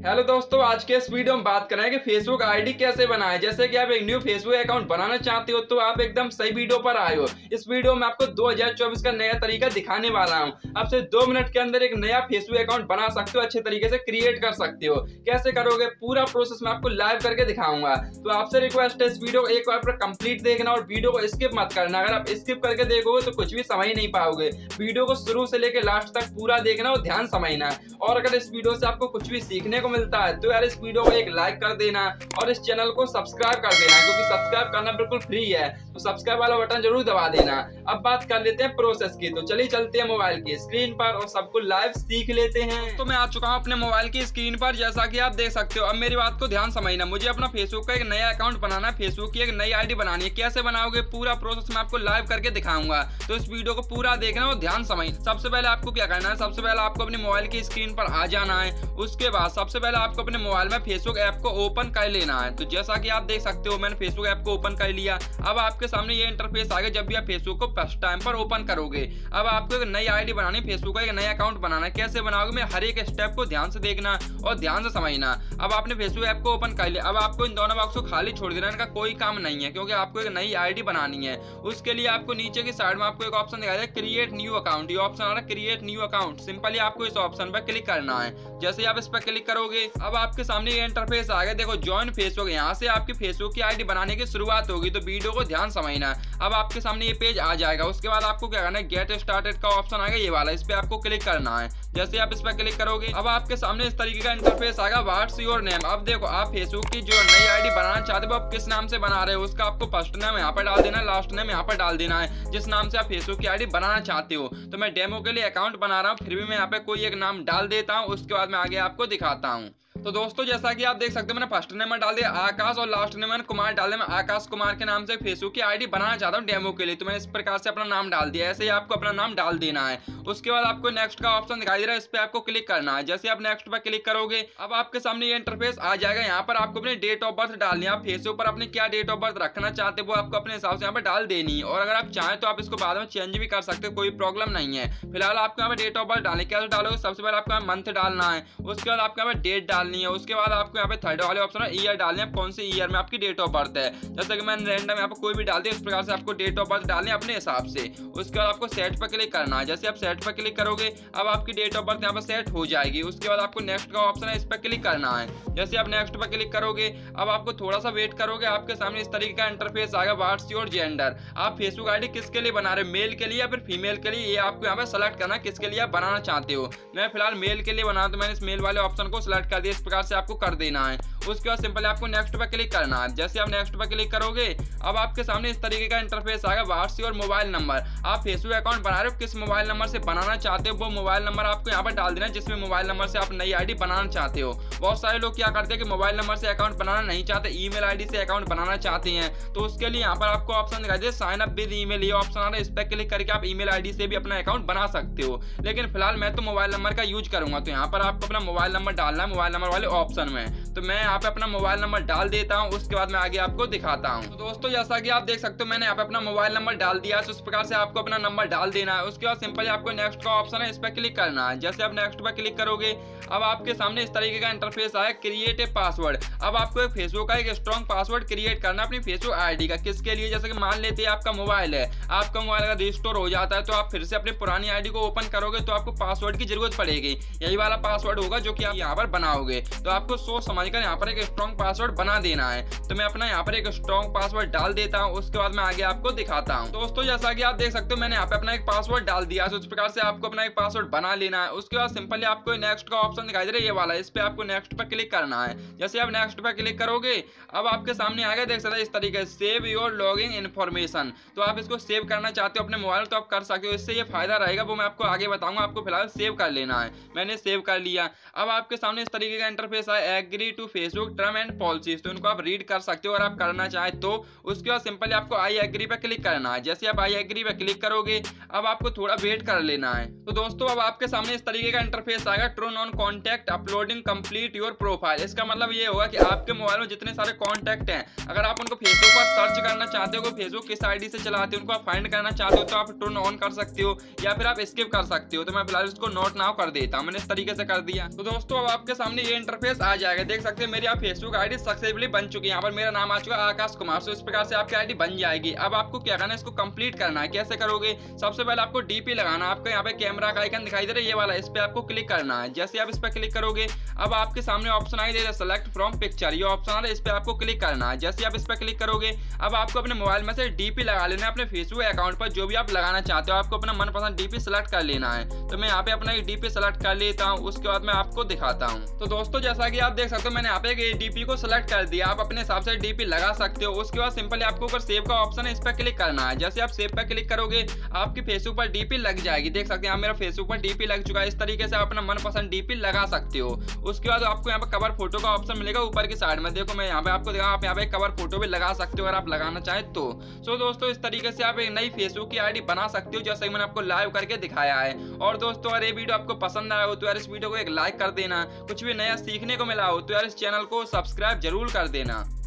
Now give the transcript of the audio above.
Hello दोस्तों, आज के इस वीडियो में बात करेंगे कि फेसबुक आईडी कैसे बनाएं। जैसे कि आप एक न्यू फेसबुक अकाउंट बनाना चाहते हो तो आप एकदम सही वीडियो पर आए हो। इस वीडियो में आपको 2024 का नया तरीका दिखाने वाला हूं। आप सिर्फ 2 मिनट के अंदर एक नया फेसबुक अकाउंट बना सकते हो, अच्छे तरीके से क्रिएट कर सकते हो। कैसे करोगे पूरा प्रोसेस मैं आपको लाइव करके दिखाऊंगा। तो आपसे रिक्वेस्ट है इस वीडियो को एक बार कंप्लीट देखना और वीडियो को स्किप मत करना। अगर आप स्किप करके देखोगे तो कुछ भी समझ नहीं पाओगे। वीडियो को शुरू से लेकर लास्ट तक पूरा देखना और ध्यान समझना। और अगर इस वीडियो से आपको कुछ भी सीखने को मिलता है तो यार इस वीडियो को एक लाइक कर देना और इस चैनल को सब्सक्राइब कर देना, क्योंकि सब्सक्राइब करना बिल्कुल फ्री है। तो सब्सक्राइब वाला बटन जरूर दबा देना। अब बात कर लेते हैं प्रोसेस की। तो चलिए चलते हैं मोबाइल की स्क्रीन पर और सबको लाइव सीख लेते हैं। तो मैं आ चुका हूं अपने मोबाइल की स्क्रीन पर, जैसा कि आप देख सकते हो। अब मेरी बात को ध्यान समझना। मुझे अपना फेसबुक का एक नया अकाउंट बनाना है, फेसबुक की एक नई आईडी बनानी है। कैसे बनाओगे पूरा प्रोसेस मैं आपको लाइव करके दिखाऊंगा। तो इस वीडियो को पूरा देखना और ध्यान समझना। सबसे पहले आपको क्या करना है, सबसे पहले आपको अपने मोबाइल की स्क्रीन पर आ जाना है। उसके बाद सबसे पहले आपको अपने मोबाइल में फेसबुक ऐप को ओपन कर लेना है। तो जैसा कि आप देख सकते हो मैंने फेसबुक ऐप को ओपन कर लिया। अब आपके सामने ये इंटरफेस आ गया जब भी आप फेसबुक को फर्स्ट टाइम पर ओपन करोगे। अब आपको एक नई आईडी बनानी, फेसबुक का एक नया अकाउंट बनाना है। कैसे बनाओगे मैं हर एक स्टेप को ध्यान से देखना और ध्यान से समझना। अब आपने फेसबुक ऐप को ओपन कर लिया। अब आपको इन दोनों बॉक्स को खाली छोड़ देना, इनका कोई काम नहीं है क्योंकि आपको एक नई आईडी बनानी है। उसके लिए आपको नीचे की साइड में आपको एक ऑप्शन दिखाई दे क्रिएट न्यू अकाउंट। ये ऑप्शन आ रहा है क्रिएट न्यू अकाउंट। सिंपली आपको इस ऑप्शन पर क्लिक करना है। जैसे आप इस पर क्लिक करोगे अब आपके सामने ये इंटरफेस आ गया। देखो ज्वाइन फेसबुक, यहाँ से आपकी फेसबुक की आईडी बनाने की शुरुआत होगी। तो वीडियो को ध्यान समझना। अब आपके सामने ये पेज आ जाएगा। उसके बाद आपको क्या करना है, गेट स्टार्टेड का ऑप्शन आएगा ये वाला, इस पे आपको क्लिक करना है। जैसे आप इस पर क्लिक करोगे अब आपके सामने इस तरीके का इंटरफेस आएगा। What's your name. अब देखो आप फेसबुक की जो नई आईडी बनाना चाहते हो आप किस नाम से बना रहे हो, उसका आपको फर्स्ट नेम यहाँ पर डाल देना है, लास्ट नेम यहाँ पर डाल देना है, जिस नाम से आप फेसबुक की आईडी बनाना चाहते हो। तो मैं डेमो के लिए अकाउंट बना रहा हूँ, फिर भी मैं यहाँ पे कोई एक नाम डाल देता हूँ। उसके बाद मैं आगे आपको दिखाता हूँ। तो दोस्तों जैसा कि आप देख सकते हो मैंने फर्स्ट नेम में डाल दिया आकाश और लास्ट नेम मैंने कुमार डाल दिया। मैं आकाश कुमार के नाम से फेसबुक की आईडी बनाना चाहता हूं डेमो के लिए। तो मैंने इस प्रकार से अपना नाम डाल दिया। ऐसे ही आपको अपना नाम डाल देना है। उसके बाद आपको नेक्स्ट का ऑप्शन दिखाई दे रहा है, इस पे आपको क्लिक करना है। जैसे आप नेक्स्ट पर क्लिक करोगे अब आपके सामने ये इंटरफेस आ जाएगा। यहाँ पर आपको अपनी डेट ऑफ बर्थ डालनी है। आप फेसबुक पर अपनी क्या डेट ऑफ बर्थ रखना चाहते हो वो आपको अपने हिसाब से यहाँ पर डाल देनी है। और अगर आप चाहें तो आप इसको बाद में चेंज भी कर सकते हो, कोई प्रॉब्लम नहीं है। फिलहाल आपको यहाँ पर डेट ऑफ बर्थ डालनी, कैसे डालोगे सबसे पहले आपको मंथ डालना है। उसके बाद आपको यहाँ पर डेट डालनी है। उसके बाद आपको यहाँ पे थर्ड वाले ऑप्शन है ईयर डालने हैं, कौन से ईयर में आपकी डेट ऑफ बर्थ है। जैसे कि मैंने रैंडम यहाँ पे कोई भी डाल दिया, इस प्रकार से आपको डेट ऑफ बर्थ डालनी है अपने हिसाब से। उसके बाद आपको सेट पर क्लिक करना है। जैसे आप सेट पर क्लिक करोगे अब आपकी डेट ऑफ बर्थ यहाँ पर सेट हो जाएगी। उसके बाद आपको नेक्स्ट का ऑप्शन है, इस पर क्लिक करना है। जैसे आप नेक्स्ट पर क्लिक करोगे अब आपको थोड़ा सा वेट करोगे, आपके सामने इस तरीके का इंटरफेस आएगा। What's your gender. आप फेसबुक आईडी किसके लिए बना रहे हो, मेल के लिए या फिर फीमेल के लिए, ये आपको यहाँ पे सेलेक्ट करना किसके लिए आप बनाना चाहते हो। मैं फिलहाल मेल के लिए बना, तो मैंने इस मेल वाले ऑप्शन को सिलेक्ट कर दिया। इस प्रकार से आपको कर देना है। उसके बाद सिंपली आपको नेक्स्ट पर क्लिक करना है। जैसे आप नेक्स्ट पर क्लिक करोगे अब आपके सामने इस तरीके का इंटरफेस आएगा। What's your mobile number. आप फेसबुक अकाउंट बना रहे हो, किस मोबाइल नंबर से बनाना चाहते हो वो मोबाइल नंबर आपको यहाँ पर डाल देना है, जिसमें मोबाइल नंबर से आप नई आईडी बनाना चाहते हो। बहुत सारे लोग क्या करते हैं कि मोबाइल नंबर से अकाउंट बनाना नहीं चाहते, ईमेल आईडी से अकाउंट बनाना चाहते हैं। तो उसके लिए यहाँ पर आपको ऑप्शन दिखाई दे साइन अप विद ईमेल, ये ऑप्शन आ रहा है। इस पर क्लिक करके आप ईमेल आईडी से भी अपना अकाउंट बना सकते हो। लेकिन फिलहाल मैं तो मोबाइल नंबर का यूज करूंगा। तो यहाँ पर आपको अपना मोबाइल नंबर डालना है मोबाइल नंबर वाले ऑप्शन में। तो मैं यहाँ पे अपना मोबाइल नंबर डाल देता हूँ। उसके बाद मैं आगे आपको दिखाता हूँ। तो दोस्तों जैसा कि आप देख सकते हो मैंने यहाँ पे अपना मोबाइल नंबर डाल दिया है। तो इस प्रकार से आपको अपना नंबर डाल देना है। उसके बाद सिंपली आपको नेक्स्ट का ऑप्शन है, इस पर क्लिक करना है। जैसे आप नेक्स्ट पर क्लिक करोगे अब आपके सामने इस तरीके का इंटरफेस आया क्रिएट ए पासवर्ड। अब आपको एक फेसबुक का एक स्ट्रॉन्ग पासवर्ड क्रिएट करना अपनी फेसबुक आईडी का। किसके लिए, जैसे कि मान लेते हैं आपका मोबाइल है, आपका मोबाइल अगर रिस्टोर हो जाता है तो आप फिर से अपनी पुरानी आईडी को ओपन करोगे तो आपको पासवर्ड की जरूरत पड़ेगी। यही वाला पासवर्ड होगा जो कि आप यहाँ पर बनाओगे। तो आपको सोच समझकर यहाँ पर एक स्ट्रॉन्ग पासवर्ड बना देना है। तो मैं अपना यहाँ पर एक स्ट्रॉन्ग पासवर्ड डाल देता हूँ। उसके बाद मैं आगे आपको दिखाता हूँ। दोस्तों जैसा कि आप देख सकते हो मैंने यहाँ पे अपना एक पासवर्ड डाल दिया है। उस प्रकार से आपको अपना एक पासवर्ड बना लेना है। उसके बाद सिंपली आपको नेक्स्ट का ऑप्शन दिखाई दे रहा है ये वाला, इस पे आपको नेक्स्ट पर क्लिक करना है। जैसे आप नेक्स्ट पर क्लिक करोगे अब आपके सामने आएगा, देख सकते हैं इस तरीके से सेव योर लॉगिन इन्फॉर्मेशन। तो आप इसको सेव करना चाहते हो अपने मोबाइल तो आप कर सकते हो। इससे ये फायदा रहेगा वो मैं आपको आगे बताऊंगा। आपको फिलहाल सेव कर लेना है। मैंने सेव कर लिया। अब आपके सामने इस तरीके का इंटरफेस है agree to Facebook term and policies, तो उनको आप रीड कर सकते हो और आप करना चाहे तो। उसके बाद सिंपली आपको आई एग्री पे क्लिक करना है। जैसे आप आई एग्री पे क्लिक करोगे अब आपको थोड़ा वेट कर लेना है। तो दोस्तों अब आपके सामने इस तरीके का इंटरफेस आएगा, turn on contact uploading complete your profile. इसका मतलब ये होगा कि आपके मोबाइल में जितने सारे कॉन्टैक्ट हैं, अगर आप उनको फेसबुक पर सर्च करना चाहते हो, फेसबुक किस आईडी से चलाते हो, उनको आप फाइंड करना चाहते हो, तो आप टर्न ऑन कर सकते हो या फिर आप स्किप कर सकते हो। तो मैं फिलहाल इसको नोट नाउ कर देता हूं, मैंने इस तरीके से कर दिया। तो दोस्तों अब आपके सामने ये इंटरफेस आ जाएगा, देख सकते हैं मेरी आप फेसबुक आईडी सक्सेसफुली बन चुकी है। यहाँ पर मेरा नाम आ चुका है आकाश कुमार। तो इस प्रकार से आपकी आईडी बन जाएगी। अब आपको क्या करना है, इसको कंप्लीट करना है। कैसे करोगे, सबसे पहले आपको डीपी लगाना है। आपको यहाँ पे कैमरा का आइकन दिखाई दे रहा है, ये वाला, इस पे आपको क्लिक करना है। जैसे आप इस पे क्लिक करोगे अब आपके सामने ऑप्शन आई दे सेलेक्ट फ्रॉम पिक्चर, ये ऑप्शन आ रहा है, इस पे आपको क्लिक करना है। जैसे आप इस पे क्लिक करोगे अब आपको अपने मोबाइल में से डीपी लगा लेना है। अपने फेसबुक अकाउंट पर जो भी आप लगाना चाहते हो आपको अपना मनपसंद डीपी सेलेक्ट कर लेना है। तो मैं यहाँ पे अपना डीपी सेलेक्ट कर लेता हूँ, उसके बाद मैं आपको दिखाता हूँ। तो दोस्तों जैसा कि आप देख सकते हो मैंने यहाँ पे डीपी को सेलेक्ट कर दिया। आप अपने हिसाब से डीपी लगा सकते हो। उसके बाद सिंपली आपको ऊपर सेव का ऑप्शन है, इस पर क्लिक करना है। जैसे आप सेव पर क्लिक करोगे आपकी फेसबुक पर डीपी लग जाएगी। देख सकते हैं मेरा फेसबुक पर डीपी लग चुका है। इस तरीके से आप अपना मनपसंद डीपी लगा सकते हो। उसके बाद आपको यहाँ पे कवर फोटो का ऑप्शन मिलेगा ऊपर की साइड में। देखो मैं यहाँ पे आपको दिखा, आप यहाँ पे कवर फोटो भी लगा सकते हो अगर आप लगाना चाहे तो। सो दोस्तों इस तरीके से आप एक नई फेसबुक की आईडी बना सकते हो, जैसे मैंने आपको लाइव करके दिखाया है। और दोस्तों अगर ये वीडियो आपको पसंद आया हो तो यार इस वीडियो को एक लाइक कर देना। कुछ भी नया सीखने को मिला हो तो यार इस चैनल को सब्सक्राइब जरूर कर देना।